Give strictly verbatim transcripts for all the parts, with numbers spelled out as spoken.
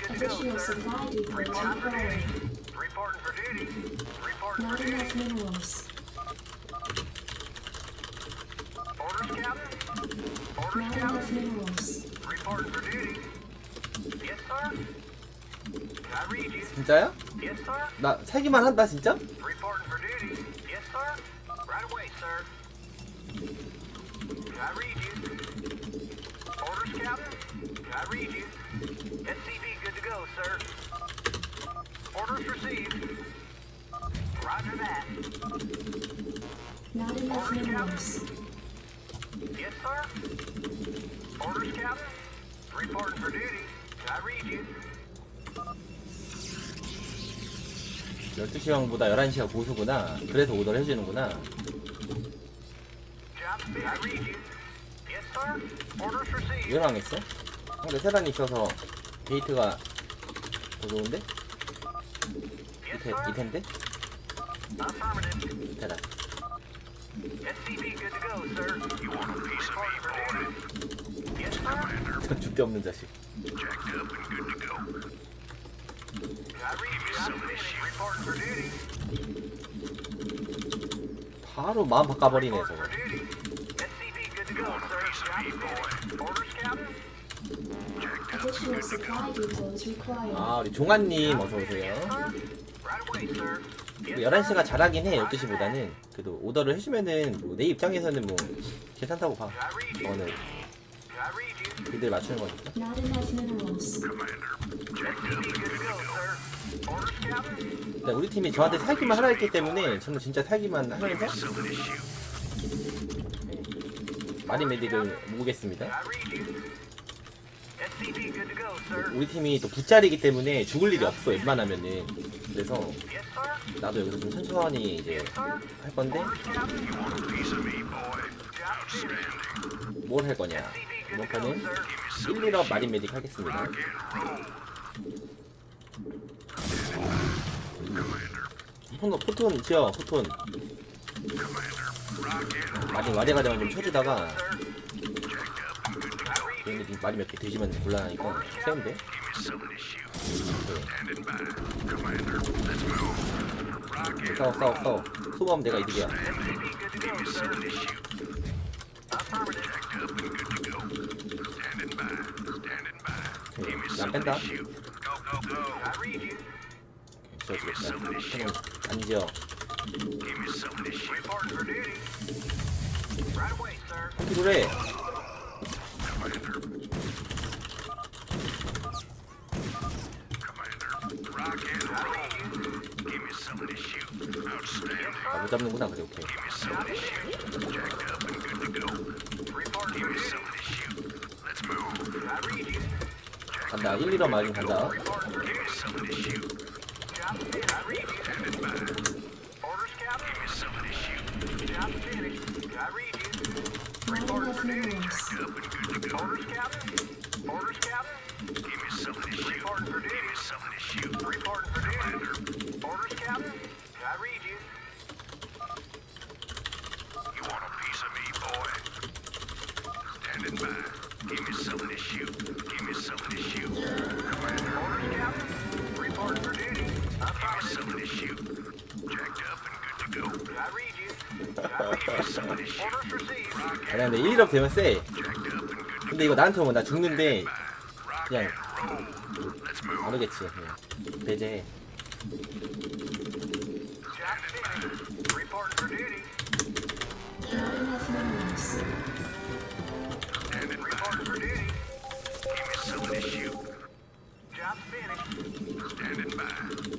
to go, Additional sir. supply depots Reporting for required. duty. Reporting for duty. Reporting Not for enough duty. minerals. Orders, Captain? Orders, Not enough Captain? minerals. Reporting for duty. Yes, sir. Can I read you? 진짜야? Yes, sir. 나 살기만 한다 진짜? Reporting for duty. Yes, sir. Right away, sir. Can I read you? Orders, Captain? Can I read you? S C V good to go, sir. Orders received. Roger that. Not enough Orders, minerals. Captain? Yes, sir. Orders, Captain? Reporting for duty. Can I read you? 열두 시간보다 열한 시가 고수구나. 그래서 오더를 해주는구나. Captain, can I read you? Yes, sir. Orders received. 왜 망했어? 근데 세단이 있어서 게이트가 더 좋은데? Yes, 이템, sir. 이템인데? Affirmative. 세단. S C V good to go, sir. You want a piece of me, boy? Yes, sir. 줍대 없는 자식. Jacked up and good to go. Can I read you? I'm finished. Reporting for duty. 바로 마음 바꿔버리네 저거. For duty. S C V good to go, sir. I'm finished. Orders, Captain? Additional supply depots required. 아 우리 종아님 어서오세요. Yes, sir. Right away, sir. Yes, 열한 시가 sir. 잘하긴 해. 열두 시보다는. 그래도 오더를 해주면은 뭐 내 입장에서는 뭐 괜찮다고 봐. Can I read you? 저는 Can I read you? 그들 맞추는 거니까. Not enough minerals. S C V good to go, sir. Orders, Captain? 일단 우리 팀이 저한테 살기만 하라 했기 때문에 저는 진짜 살기만 하면서 마린 메딕을 모으겠습니다. Can I read you? S C V good to go, sir. 우리 팀이 또 붓자리기 때문에 죽을 일이 없어 웬만하면은. 그래서 Yes, sir. 나도 여기서 좀 천천히 이제 Yes, sir. 할 건데 Orders, Captain? You want a piece of me, boy? Job finished. 뭘 할 거냐. 이번 판은 일, 일업 마린 메딕 하겠습니다. 포톤, 포톤 있죠? 포톤. 마린 와대가대만 좀 쳐주다가 얘네 좀 말이 몇 개 되지만 곤란하니까 세운데. 네. 싸워 싸워 싸워. 소모하면 내가 이득이야. 네, 안 뺀다. 지어주겠다. 캐논 안 지어. 컨트롤 해. 아, 못 잡는구나. 그래 오케이. 간다. 일, 일업 마린 간다. Not enough minerals. Orders, Captain? Orders, Captain? Give me something to shoot. Reporting for duty. Give me something to shoot. Reporting for duty. Orders, Captain? Can I read you? You want a piece of me, boy? Standing by. Give me something to shoot. Give me something to shoot. Commander. Orders, Captain? Reporting for duty. Give me something to shoot. Jacked up and good to go. Can I read you? Can I read you? Something to shoot. Orders received. 아니 근데 일, 일업 되면 세. 근데 이거 나한테 오면 나 죽는데 그냥 안 오겠지. 그냥 배제해. Reporting for duty. Not enough minerals. Reporting for duty. Give me something to shoot. Job's finished. Standing by.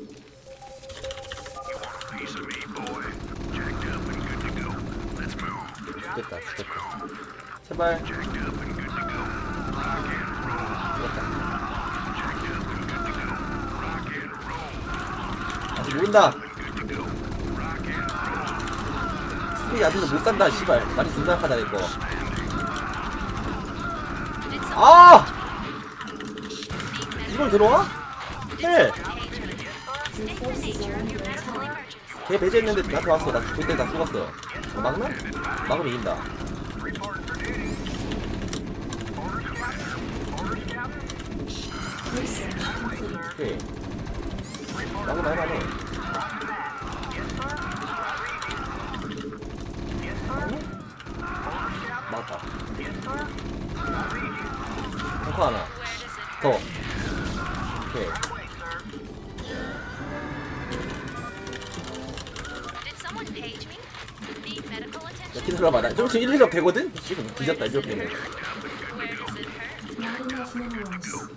You want a piece of me, boy? Jacked up and good to go. Let's move. 죽겠다 죽겠다. 제발. Jacked up and good to go. Rock and roll. 죽었다. Jacked up and good to go. Rock and roll. 아직 모른다. Good to go. Rock and roll. 스피이 아직도 못 산다. 씨발. 많이 존나 약하다 이거. 아! 이걸 들어와? 해! 걔 배제했는데 나한테 왔어. 나 그때 다 쏘았어. 어, 막나? 막으면 이긴다. Research complete. 오케이. 나도 할만해. 맞다. 탱커 하나. 더. 오케이. 야, 기다려봐. 나 좀 지금 일, 일억 되거든? 지금 뒤졌다, 일억 되네. Not enough minerals.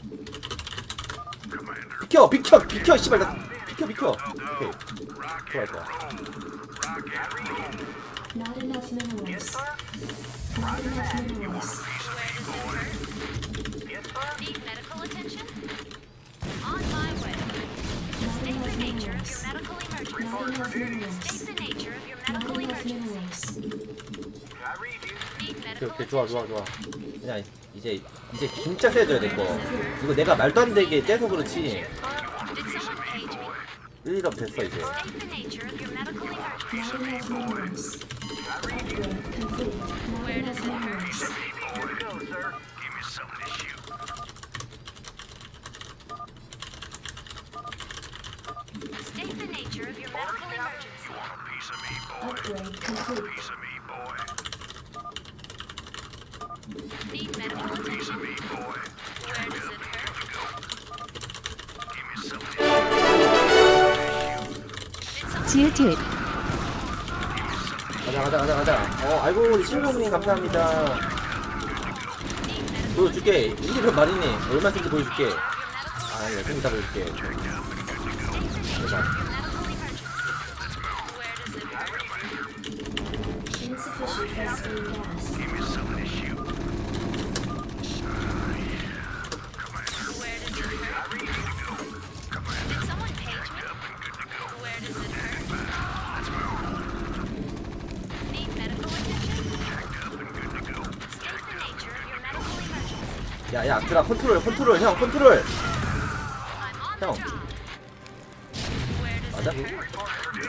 비켜, 비켜, 비켜, 씨발. 나 비켜, 비켜. 오케이. 들어갈 거야. Not enough minerals. Not enough minerals. Need medical attention? On my way. Not State the enough nature of minerals. your medical emergency. Not enough State minerals. the nature of your Not medical enough emergency. minerals. Need 오케이, medical 오케이, 좋아, 좋아, attention. 좋아. 그냥 이제 이제 진짜 세져야 될 거. 이거 내가 말도 안 되게 떼서 그렇지. Did someone page me? 일, 일억 됐어 이제. State the nature of your medical emergency. Not enough minerals. Upgrade complete. Not enough minerals. Give me something to shoot. State the nature of your medical emergency. Want a piece of me, boy? Upgrade complete. Piece of me, boy. Need medical Piece attention? of me, boy. Where does it hurt? Give me something. Did someone 지읒지읒 가자, 가자, 가자, 가자. 어, 아이고, 신동님 감사합니다. 보여줄게. 일, 일억 말이니. 얼마 쓴지 보여줄게. 아, 예, 좀 이따 보여줄게. 대박. Insufficient phosphine gas. Give me something to shoot. Where does it hurt? Did someone page me? Where does it hurt? Need medical attention? State the nature of your medical emergency. 야, 야, 들아, 컨트롤, 컨트롤, 형, 컨트롤. I'm on the 형. job. Where does 맞아? it hurt?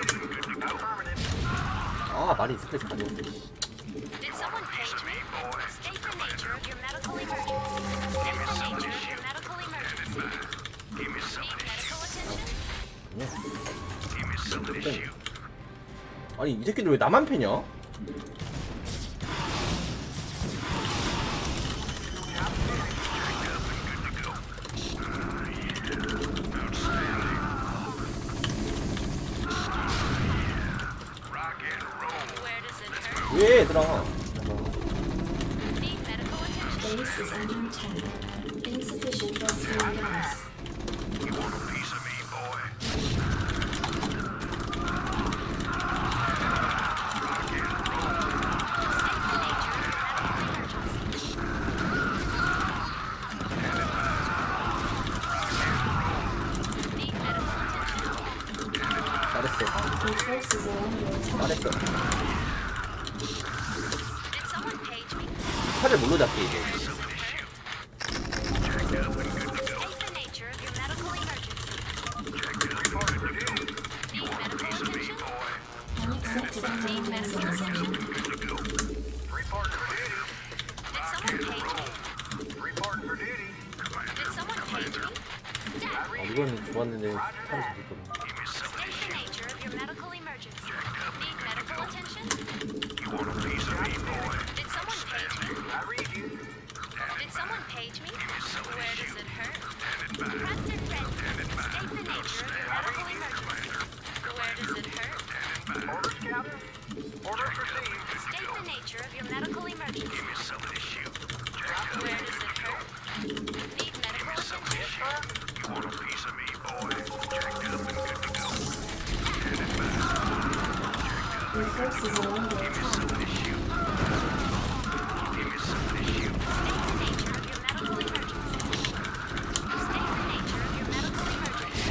아, 말이 스트레스 안 돼. Did someone page me? State the nature of your medical emergency. State the nature of your medical emergency. Give me Need something to shoot. medical attention? Give me something to shoot. 아니, 이 새끼들 왜 나만 패냐? Rock and roll. Where does it hurt? 왜, 얘들아? Need medical attention? Base is under attack. Insufficient phosphine gas. You want a piece of me, boy? Need medical attention? 잘했어. Your forces are under attack. 잘했어. Did someone page me? 차를 뭘로 잡게, 이제. State the nature of your medical emergency. Need medical attention? Unacceptable Need medical minerals. attention? Did someone page me? Reporting for duty. Did someone page me? Stat. 어, 이건 좋았는데, 차를 잡혔거든. State the nature of your medical emergency. Need medical attention? You want a piece of me, boy? Did someone page me? I read you. Did someone page me? Where does it hurt? Prepped and ready. State the nature of your medical emergency. Where does it hurt? Orders, Captain. Orders received. State the nature of your medical emergency. Give me something to shoot. Where does it hurt? Need medical attention? You want a piece of me, boy? Jacked up and good to go. Your forces are under attack. Something to shoot. Give me something to shoot. State the nature of your medical emergency. State the nature of your medical emergency.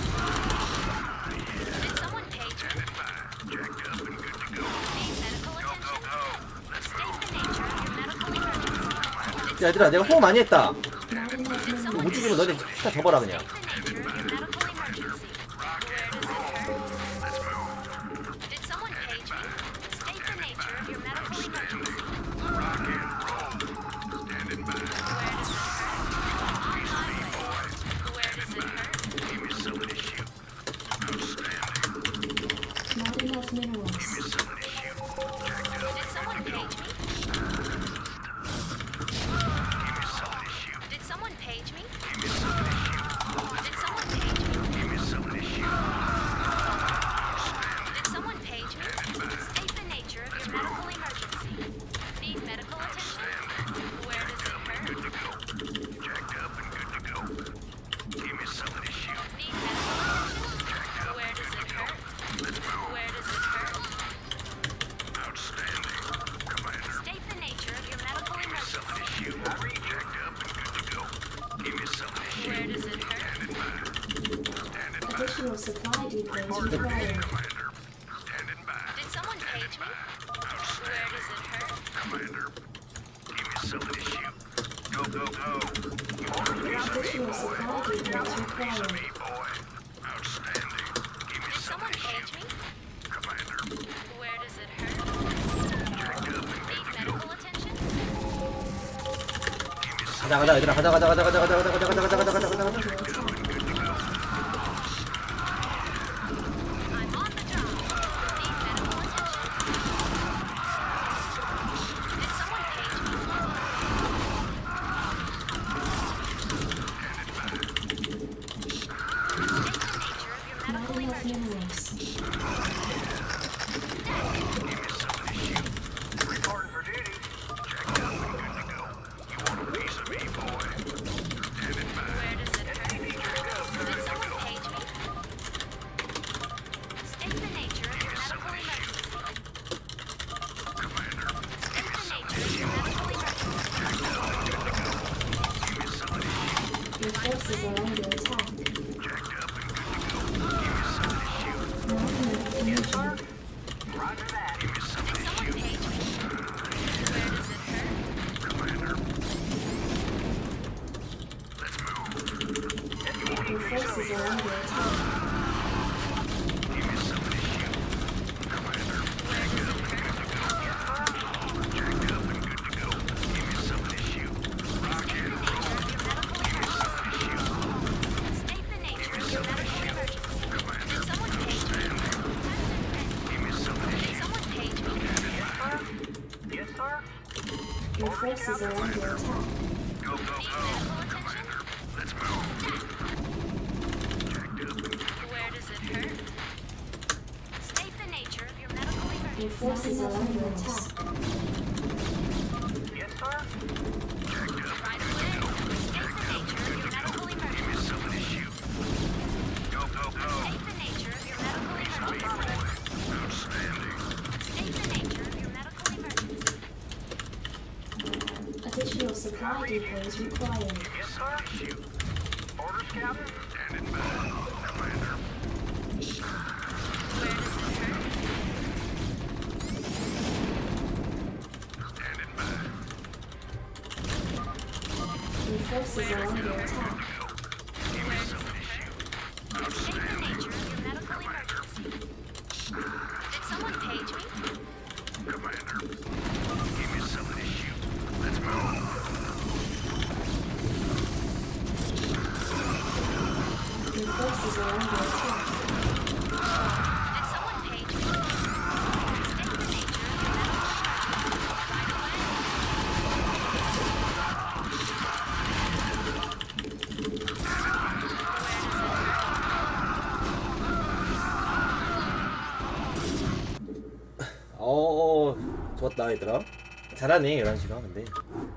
Did someone page me? Jacked up and good to go. Need medical Go, go, attention? go. Let's State move. the nature of your medical emergency. 야, 얘들아, 내가 호응 많이 했다. Not enough 이거 못 minerals. 죽이면 너네 다 접어라, 그냥. State the nature of your medical emergency. Where does it hurt? Let's move. Did someone page me? State the nature of your medical emergency. Rock and roll. Standing by. Where does it hurt? On my way. Where does it hurt? Give me some of this shit. Where does it hurt? Additional supply depots required. Commander, standing by. Did someone page me? Where does it hurt? Commander, give me some of this shit. Go, go, go. Additional supply depots required. Me, boy. Outstanding. Give me Did some of someone this shit. page me? Commander, Where does it hurt? checked up and Need medical attention? 가자 가자 얘들아 가자 가자 가자 가자 가자 가자 가자 가자 가자 가자 가자 가자 가자. I'm on the job. Need medical attention? Did someone page me? State the nature of your medical Mining of emergency. minerals. reporting for duty. Checked up and good to go. You want a piece of me, boy? Standing by. Where does it hurt? Did someone page me? State the nature of your medical emergency. Commander, State the nature of your medical emergency. give me some of this shit. Your forces are under attack. Checked up and good to go. Give me some of this shit. Mining of energy. Roger that. Give me some of Did this someone shit. page me? Where does it hurt? Commander. Let's move. Your forces are under attack. Give me some of this shit. Commander, Where does it hurt? checked up and good to go. Give me some of this shit. Rock State and the roll. nature of your medical emergency. State the nature of your medical emergency. Did someone page me? Give me some of this Did shit. someone page me? Yes, sir. Your forces are under attack. Go, go, Need go. medical attention? Let's move. Checked up and good. Where does it hurt? State the nature of your medical Your emergency. forces are under attack. Yes, sir. Checked up. Right away. State the nature of your medical Give emergency. me some of this shit. Go, go, go. State the nature of your medical Me, emergency. boy. Outstanding. State the nature of your medical emergency. Additional supply depots required. Yes, sir. Shoot. Orders, Captain. Standing by. Commander. Where does it hurt? Standing by. Your forces are under attack. Give me some of this shit. State the nature of your medical emergency. Did someone page me? Commander. Give me some of this shit. Let's move. Your forces are under attack. Did someone page me? State the nature of your medical emergency. Right away. Where does it hurt? 어 좋았다 얘들아. 잘하네 열한 시가 근데.